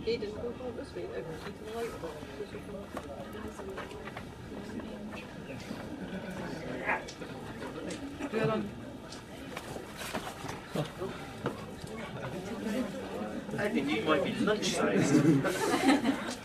He didn't go home this week. Keep the light on. Good on. I think you might be lunch-sized.